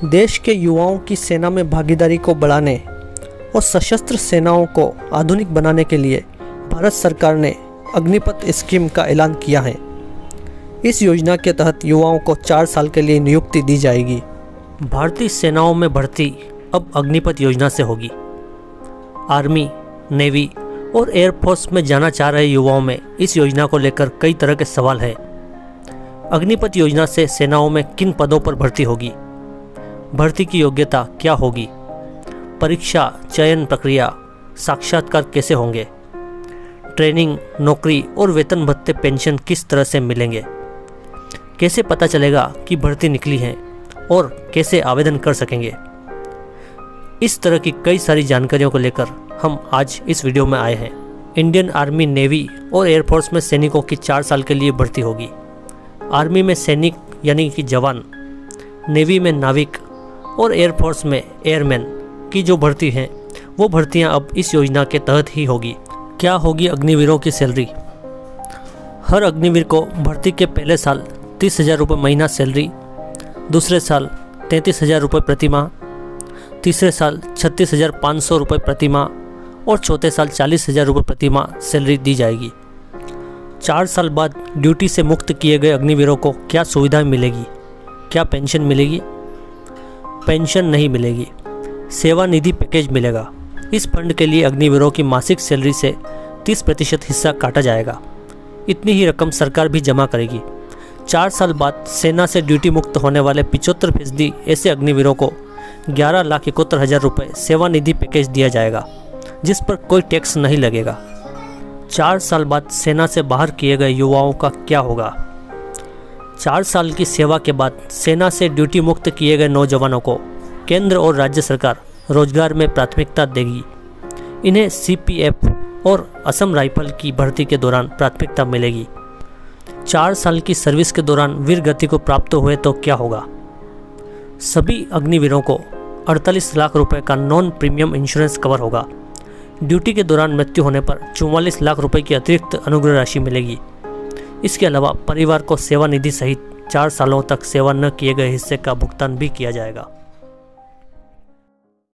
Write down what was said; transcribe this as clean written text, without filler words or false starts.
देश के युवाओं की सेना में भागीदारी को बढ़ाने और सशस्त्र सेनाओं को आधुनिक बनाने के लिए भारत सरकार ने अग्निपथ स्कीम का ऐलान किया है। इस योजना के तहत युवाओं को 4 साल के लिए नियुक्ति दी जाएगी। भारतीय सेनाओं में भर्ती अब अग्निपथ योजना से होगी। आर्मी, नेवी और एयरफोर्स में जाना चाह रहे युवाओं में इस योजना को लेकर कई तरह के सवाल हैं। अग्निपथ योजना से सेनाओं में किन पदों पर भर्ती होगी? भर्ती की योग्यता क्या होगी? परीक्षा, चयन प्रक्रिया, साक्षात्कार कैसे होंगे? ट्रेनिंग, नौकरी और वेतन भत्ते, पेंशन किस तरह से मिलेंगे? कैसे पता चलेगा कि भर्ती निकली है और कैसे आवेदन कर सकेंगे? इस तरह की कई सारी जानकारियों को लेकर हम आज इस वीडियो में आए हैं। इंडियन आर्मी, नेवी और एयरफोर्स में सैनिकों की 4 साल के लिए भर्ती होगी। आर्मी में सैनिक यानी कि जवान, नेवी में नाविक और एयरफोर्स में एयरमैन की जो भर्ती हैं वो भर्तियां अब इस योजना के तहत ही होगी। क्या होगी अग्निवीरों की सैलरी? हर अग्निवीर को भर्ती के पहले साल 30,000 रुपये महीना सैलरी, दूसरे साल 33,000 रुपये प्रति माह, तीसरे साल 36,500 रुपये प्रति माह और चौथे साल 40,000 रुपये प्रति माह सैलरी दी जाएगी। 4 साल बाद ड्यूटी से मुक्त किए गए अग्निवीरों को क्या सुविधाएं मिलेगी? क्या पेंशन मिलेगी? पेंशन नहीं मिलेगी। सेवा निधि पैकेज मिलेगा। इस फंड के लिए अग्निवीरों की मासिक सैलरी से 30% हिस्सा काटा जाएगा। इतनी ही रकम सरकार भी जमा करेगी। 4 साल बाद सेना से ड्यूटी मुक्त होने वाले 75% ऐसे अग्निवीरों को 11,71,000 रुपये सेवा निधि पैकेज दिया जाएगा, जिस पर कोई टैक्स नहीं लगेगा। 4 साल बाद सेना से बाहर किए गए युवाओं का क्या होगा? 4 साल की सेवा के बाद सेना से ड्यूटी मुक्त किए गए नौजवानों को केंद्र और राज्य सरकार रोजगार में प्राथमिकता देगी। इन्हें CPF और असम राइफल की भर्ती के दौरान प्राथमिकता मिलेगी। 4 साल की सर्विस के दौरान वीर गति को प्राप्त हुए तो क्या होगा? सभी अग्निवीरों को 48 लाख रुपए का नॉन प्रीमियम इंश्योरेंस कवर होगा। ड्यूटी के दौरान मृत्यु होने पर 44 लाख रुपए की अतिरिक्त अनुग्रह राशि मिलेगी। इसके अलावा परिवार को सेवा निधि सहित 4 सालों तक सेवा न किए गए हिस्से का भुगतान भी किया जाएगा।